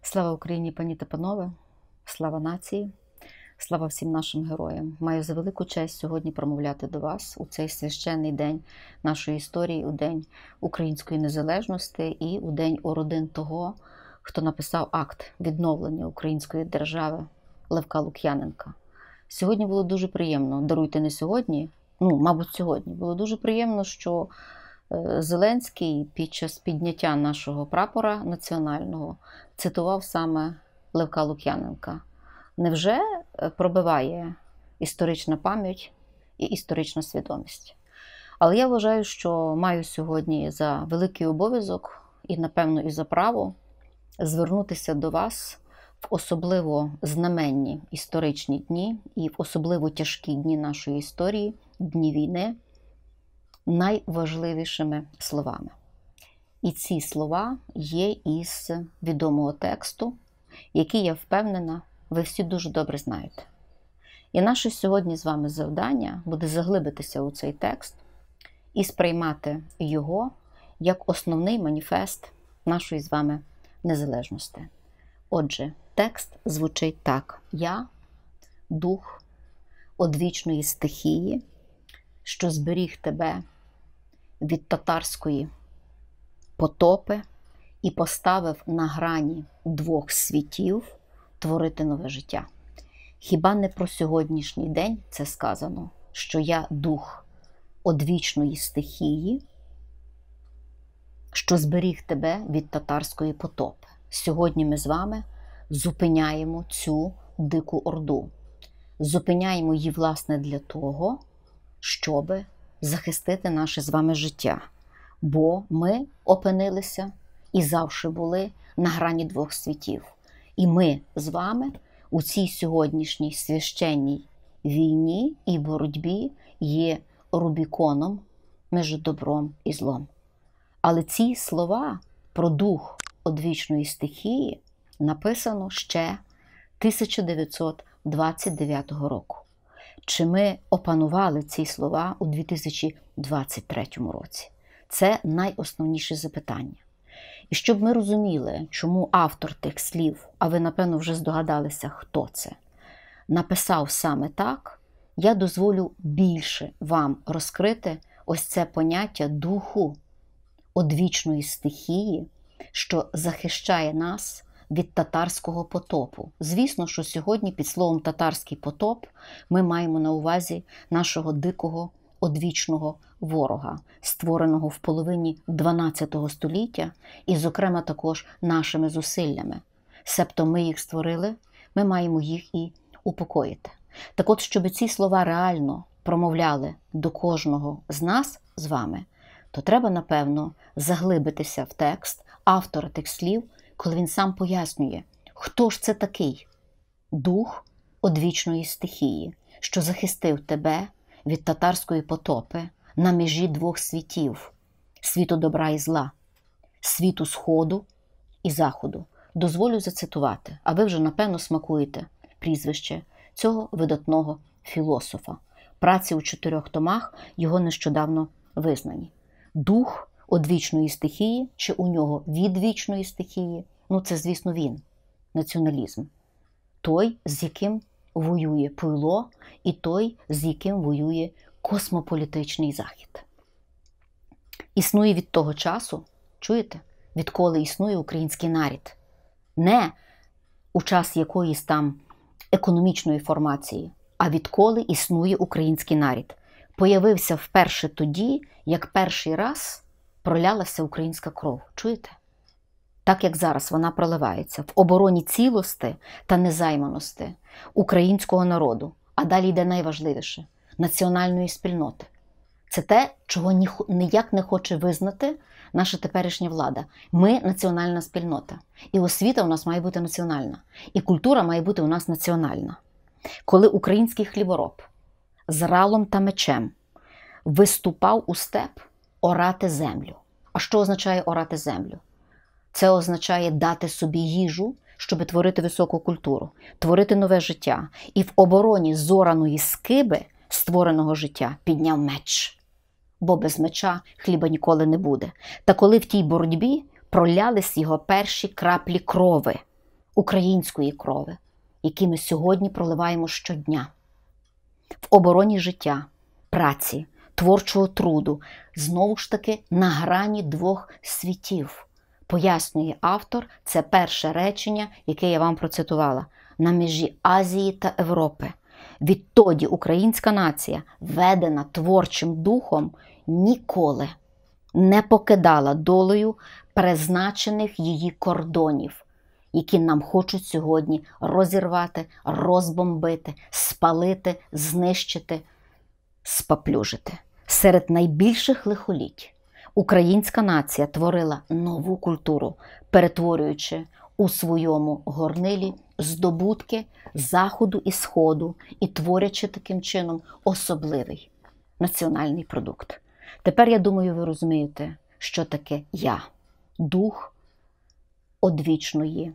Слава Україні, пані та панове! Слава нації! Слава всім нашим героям! Маю за велику честь сьогодні промовляти до вас у цей священний день нашої історії, у День української незалежності і у День родин того, хто написав акт відновлення української держави Левка Лук'яненка. Сьогодні було дуже приємно, даруйте не сьогодні, мабуть сьогодні, було дуже приємно, що Зеленський під час підняття нашого прапора національного цитував саме Левка Лук'яненка. Невже пробиває історична пам'ять і історична свідомість? Але я вважаю, що маю сьогодні за великий обов'язок і, напевно, і за право звернутися до вас в особливо знаменні історичні дні і в особливо тяжкі дні нашої історії, дні війни, найважливішими словами. І ці слова є із відомого тексту, який, я впевнена, ви всі дуже добре знаєте. І наше сьогодні з вами завдання буде заглибитися у цей текст і сприймати його як основний маніфест нашої з вами незалежності. Отже, текст звучить так: «Я – дух одвічної стихії, що зберіг тебе від татарської потопи і поставив на грані двох світів творити нове життя». Хіба не про сьогоднішній день це сказано, що я дух одвічної стихії, що зберіг тебе від татарської потопи. Сьогодні ми з вами зупиняємо цю дику орду. Зупиняємо її, власне, для того, щоб захистити наше з вами життя. Бо ми опинилися і завжди були на грані двох світів. І ми з вами у цій сьогоднішній священній війні і боротьбі є рубіконом між добром і злом. Але ці слова про дух одвічної стихії написано ще 1929 року. Чи ми опанували ці слова у 2023 році? Це найосновніше запитання. І щоб ми розуміли, чому автор тих слів, а ви, напевно, вже здогадалися, хто це, написав саме так, я дозволю більше вам розкрити ось це поняття духу одвічної стихії, що захищає нас від татарського потопу. Звісно, що сьогодні під словом «татарський потоп» ми маємо на увазі нашого дикого одвічного ворога, створеного в половині 12 століття і, зокрема, також нашими зусиллями. Себто ми їх створили, ми маємо їх і упокоїти. Так от, щоб ці слова реально промовляли до кожного з нас з вами, то треба, напевно, заглибитися в текст автора тих слів, коли він сам пояснює, хто ж це такий дух одвічної стихії, що захистив тебе від татарської потопи на межі двох світів – світу добра і зла, світу Сходу і Заходу. Дозволю зацитувати, а ви вже, напевно, смакуєте прізвище цього видатного філософа. Праці у 4 томах його нещодавно визнані. Дух одвічної стихії, чи у нього відвічної стихії, це, звісно, він, націоналізм. Той, з яким воює пуйло, і той, з яким воює космополітичний Захід. Існує від того часу, чуєте, відколи існує український народ. Не у час якоїсь там економічної формації, а відколи існує український народ. Появився вперше тоді, як перший раз пролялася українська кров. Чуєте? Так, як зараз вона проливається в обороні цілості та незайманості українського народу. А далі йде найважливіше – національної спільноти. Це те, чого ніяк не хоче визнати наша теперішня влада. Ми – національна спільнота. І освіта у нас має бути національна. І культура має бути у нас національна. Коли український хлібороб з ралом та мечем виступав у степ орати землю. А що означає орати землю? Це означає дати собі їжу, щоб творити високу культуру, творити нове життя. І в обороні зораної скиби створеного життя підняв меч. Бо без меча хліба ніколи не буде. Та коли в тій боротьбі пролялись його перші краплі крови, української крови, які ми сьогодні проливаємо щодня. В обороні життя, праці, творчого труду, знову ж таки на грані двох світів. Пояснює автор, це перше речення, яке я вам процитувала, на межі Азії та Європи. Відтоді українська нація, ведена творчим духом, ніколи не покидала долею призначених її кордонів, які нам хочуть сьогодні розірвати, розбомбити, спалити, знищити, спаплюжити. Серед найбільших лихоліть українська нація творила нову культуру, перетворюючи у своєму горнилі здобутки Заходу і Сходу і творячи таким чином особливий національний продукт. Тепер, я думаю, ви розумієте, що таке я, дух одвічної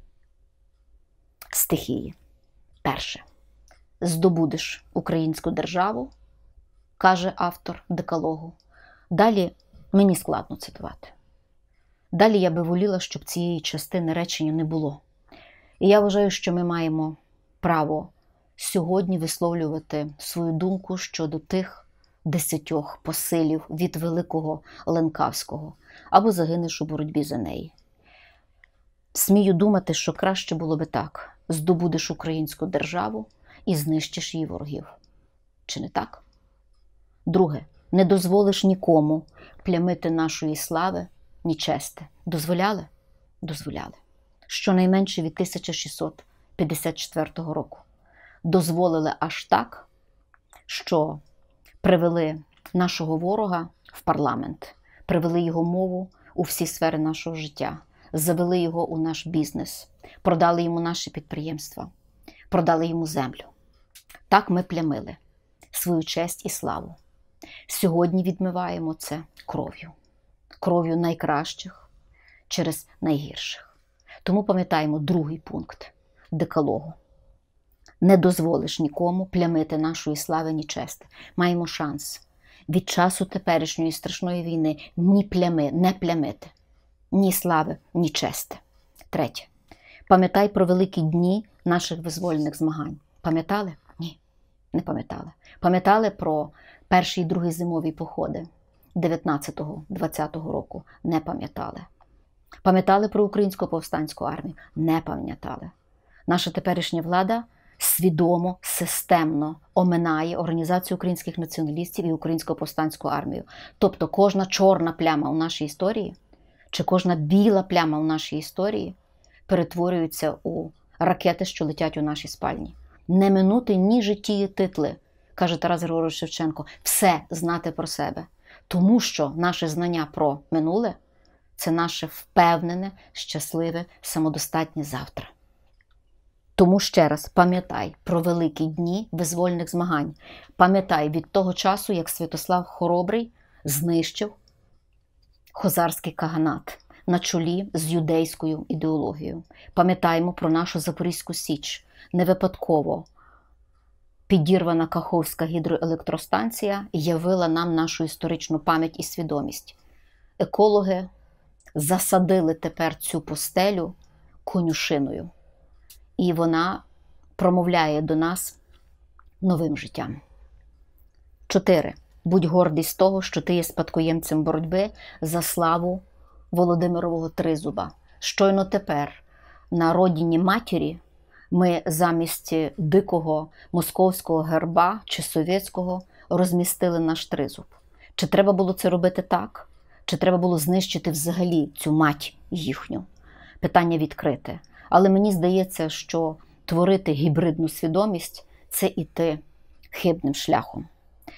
стихії. Перше. Здобудеш українську державу, каже автор Декалогу. Далі мені складно цитувати. Далі я би воліла, щоб цієї частини речення не було. І я вважаю, що ми маємо право сьогодні висловлювати свою думку щодо тих 10 посилів від великого Ленкавського, або загинеш у боротьбі за неї. Смію думати, що краще було би так. Здобудеш українську державу і знищиш її ворогів. Чи не так? Друге. Не дозволиш нікому плямити нашої слави, ні чести. Дозволяли? Дозволяли. Щонайменше від 1654 року. Дозволили аж так, що привели нашого ворога в парламент, привели його мову у всі сфери нашого життя, завели його у наш бізнес, продали йому наші підприємства, продали йому землю. Так ми плямили свою честь і славу. Сьогодні відмиваємо це кров'ю. Кров'ю найкращих через найгірших. Тому пам'ятаємо другий пункт Декалогу. Не дозволиш нікому плямити нашої слави, ні чести. Маємо шанс від часу теперішньої страшної війни ні плями, не плямити. Ні слави, ні чести. Третє. Пам'ятай про великі дні наших визвольних змагань. Пам'ятали? Ні, не пам'ятали. Пам'ятали про перші і другі зимові походи 19-20 року? Не пам'ятали. Пам'ятали про Українську повстанську армію? Не пам'ятали. Наша теперішня влада свідомо, системно оминає Організацію українських націоналістів і Українську повстанську армію. Тобто кожна чорна пляма у нашій історії, чи кожна біла пляма у нашій історії перетворюється у ракети, що летять у нашій спальні. Не минути ні життєві титли, каже Тарас Григорович Шевченко, все знати про себе. Тому що наше знання про минуле – це наше впевнене, щасливе, самодостатнє завтра. Тому ще раз пам'ятай про великі дні визвольних змагань. Пам'ятай від того часу, як Святослав Хоробрий знищив хозарський каганат на чолі з юдейською ідеологією. Пам'ятаємо про нашу Запорізьку Січ. Не випадково підірвана Каховська гідроелектростанція явила нам нашу історичну пам'ять і свідомість. Екологи засадили тепер цю пустелю конюшиною. І вона промовляє до нас новим життям. 4. Будь гордий з того, що ти є спадкоємцем боротьби за славу Володимирового Тризуба. Щойно тепер на родині матері ми замість дикого московського герба чи совєтського розмістили наш тризуб. Чи треба було це робити так? Чи треба було знищити взагалі цю мать їхню? Питання відкрите. Але мені здається, що творити гібридну свідомість – це іти хибним шляхом.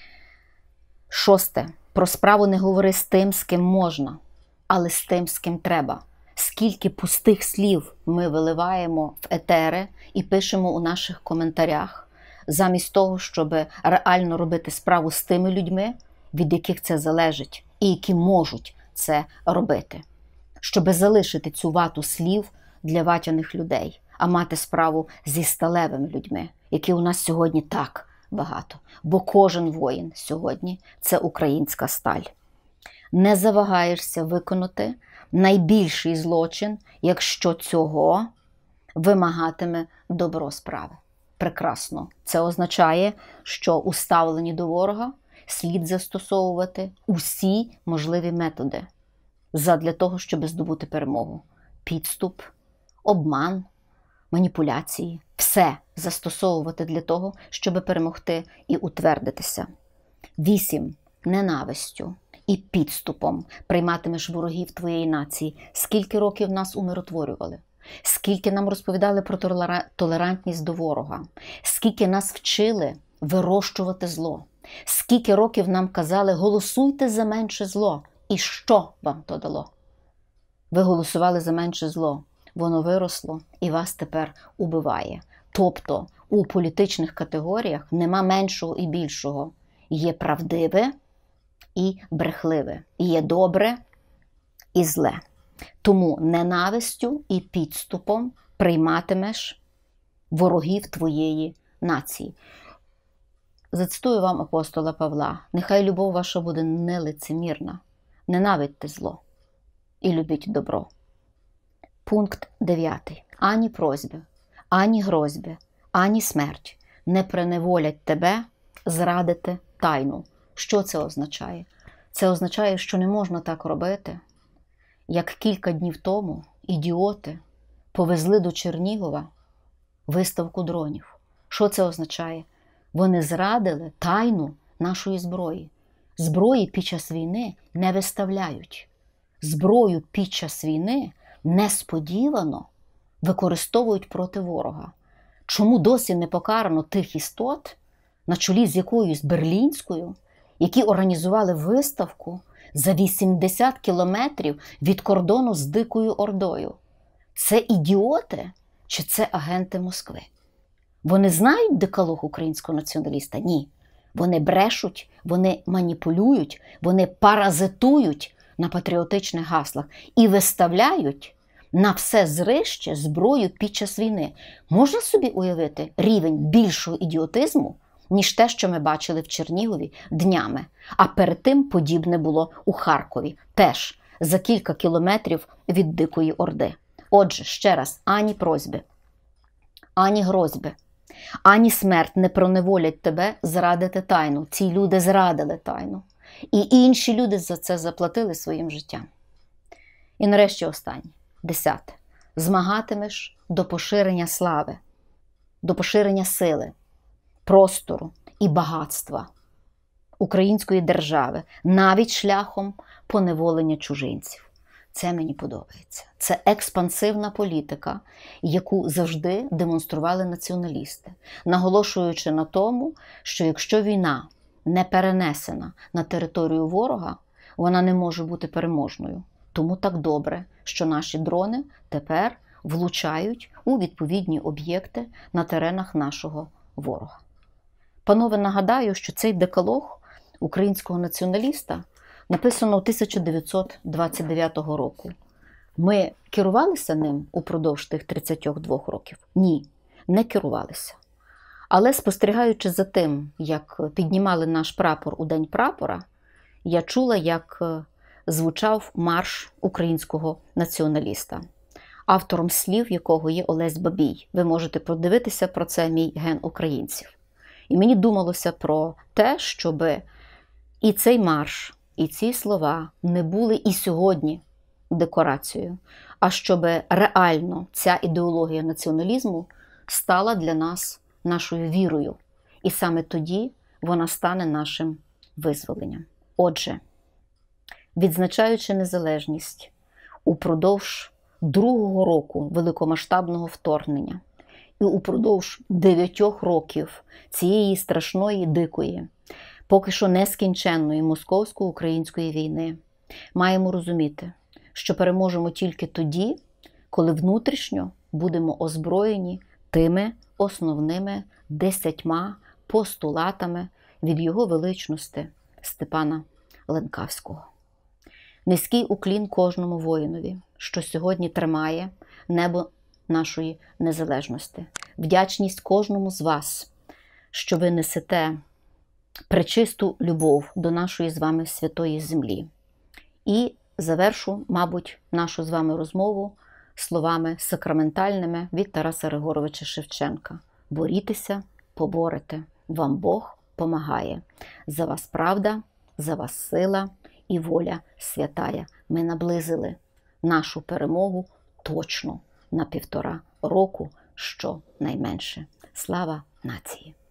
6. Про справу не говори з тим, з ким можна, але з тим, з ким треба. Скільки пустих слів ми виливаємо в етери і пишемо у наших коментарях, замість того, щоб реально робити справу з тими людьми, від яких це залежить і які можуть це робити. Щоб залишити цю вату слів для ватяних людей, а мати справу зі сталевими людьми, які у нас сьогодні так багато. Бо кожен воїн сьогодні – це українська сталь. Не завагаєшся виконати найбільший злочин, якщо цього вимагатиме добро справи. Прекрасно. Це означає, що у ставленні до ворога слід застосовувати усі можливі методи задля того, щоб здобути перемогу. Підступ, обман, маніпуляції. Все застосовувати для того, щоб перемогти і утвердитися. 8. Ненавистю і підступом прийматимеш ворогів твоєї нації. Скільки років нас умиротворювали? Скільки нам розповідали про толерантність до ворога? Скільки нас вчили вирощувати зло? Скільки років нам казали, голосуйте за менше зло. І що вам то дало? Ви голосували за менше зло. Воно виросло і вас тепер убиває. Тобто у політичних категоріях нема меншого і більшого. Є правдиве і брехливе. Є добре і зле. Тому ненавистю і підступом прийматимеш ворогів твоєї нації. Зацитую вам апостола Павла. Нехай любов ваша буде нелицемірна. Ненавидьте зло і любіть добро. Пункт 9. Ані просьби, ані грозьби, ані смерть не приневолять тебе зрадити тайну. Що це означає? Це означає, що не можна так робити, як кілька днів тому ідіоти повезли до Чернігова виставку дронів. Що це означає? Вони зрадили тайну нашої зброї. Зброї під час війни не виставляють. Зброю під час війни несподівано використовують проти ворога. Чому досі не покарано тих істот, на чолі з якоюсь берлінською, які організували виставку за 80 кілометрів від кордону з Дикою Ордою? Це ідіоти чи це агенти Москви? Вони знають декалог українського націоналіста? Ні. Вони брешуть, вони маніпулюють, вони паразитують на патріотичних гаслах і виставляють на все зрище зброю під час війни. Можна собі уявити рівень більшого ідіотизму, ніж те, що ми бачили в Чернігові днями. А перед тим подібне було у Харкові, теж за кілька кілометрів від Дикої Орди. Отже, ще раз, ані просьби, ані грозьби, ані смерть не проневолять тебе зрадити тайну. Ці люди зрадили тайну. І інші люди за це заплатили своїм життям. І нарешті останнє. 10. Змагатимеш до поширення слави, до поширення сили, простору і багатства української держави, навіть шляхом поневолення чужинців. Це мені подобається. Це експансивна політика, яку завжди демонстрували націоналісти, наголошуючи на тому, що якщо війна не перенесена на територію ворога, вона не може бути переможною. Тому так добре, що наші дрони тепер влучають у відповідні об'єкти на теренах нашого ворога. Панове, нагадаю, що цей декалог українського націоналіста написано 1929 року. Ми керувалися ним упродовж тих 32 років? Ні, не керувалися. Але спостерігаючи за тим, як піднімали наш прапор у День прапора, я чула, як звучав марш українського націоналіста, автором слів якого є Олесь Бабій. Ви можете подивитися про це «Мій ген українців». І мені думалося про те, щоб і цей марш, і ці слова не були і сьогодні декорацією, а щоб реально ця ідеологія націоналізму стала для нас нашою вірою. І саме тоді вона стане нашим визволенням. Отже, відзначаючи незалежність упродовж другого року великомасштабного вторгнення і упродовж 9 років цієї страшної, дикої, поки що нескінченної московсько-української війни, маємо розуміти, що переможемо тільки тоді, коли внутрішньо будемо озброєні тими основними 10 постулатами від його величності Степана Ленкавського. Низький уклін кожному воїнові, що сьогодні тримає небо нашої незалежності. Вдячність кожному з вас, що ви несете пречисту любов до нашої з вами святої землі. І завершу, мабуть, нашу з вами розмову словами сакраментальними від Тараса Григоровича Шевченка: борітеся, поборете, вам Бог помагає. За вас правда, за вас сила і воля святая. Ми наблизили нашу перемогу точно на 1,5 року, що найменше. Слава нації!